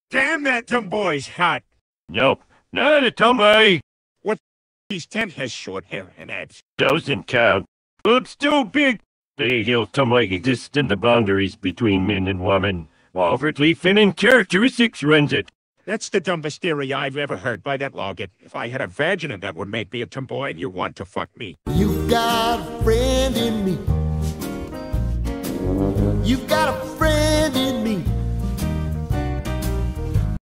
Damn, that Tomboy's hot. Nope, not a tomboy. He's 10, has short hair and abs. Doesn't count. Looks too big. The ideal tomboy exists in the boundaries between men and women. Overtly feminine characteristics runs it. That's the dumbest theory I've ever heard by that login. If I had a vagina, that would make me a tomboy and you want to fuck me. You got